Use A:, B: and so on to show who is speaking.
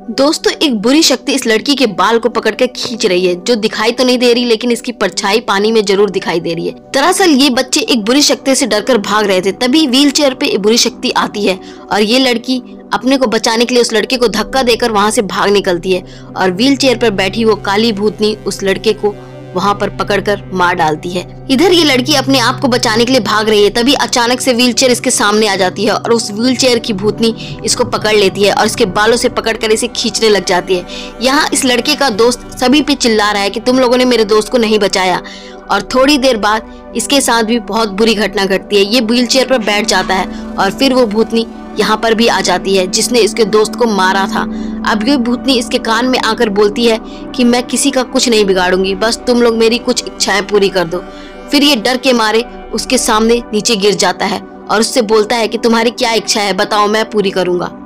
A: दोस्तों, एक बुरी शक्ति इस लड़की के बाल को पकड़ के खींच रही है, जो दिखाई तो नहीं दे रही लेकिन इसकी परछाई पानी में जरूर दिखाई दे रही है। दरअसल ये बच्चे एक बुरी शक्ति से डरकर भाग रहे थे, तभी व्हील चेयर पे एक बुरी शक्ति आती है और ये लड़की अपने को बचाने के लिए उस लड़के को धक्का देकर वहाँ से भाग निकलती है और व्हील चेयर पर बैठी वो काली भूतनी उस लड़के को वहाँ पर पकड़कर मार डालती है। इधर ये लड़की अपने आप को बचाने के लिए भाग रही है, तभी अचानक से व्हीलचेयर इसके सामने आ जाती है और उस व्हीलचेयर की भूतनी इसको पकड़ लेती है और इसके बालों से पकड़कर इसे खींचने लग जाती है। यहाँ इस लड़के का दोस्त सभी पे चिल्ला रहा है कि तुम लोगों ने मेरे दोस्त को नहीं बचाया, और थोड़ी देर बाद इसके साथ भी बहुत बुरी घटना घटती है। ये व्हीलचेयर पर बैठ जाता है और फिर वो भूतनी यहाँ पर भी आ जाती है जिसने इसके दोस्त को मारा था। अब ये भूतनी इसके कान में आकर बोलती है कि मैं किसी का कुछ नहीं बिगाड़ूंगी, बस तुम लोग मेरी कुछ इच्छाएं पूरी कर दो। फिर ये डर के मारे उसके सामने नीचे गिर जाता है और उससे बोलता है कि तुम्हारी क्या इच्छा है, बताओ, मैं पूरी करूंगा।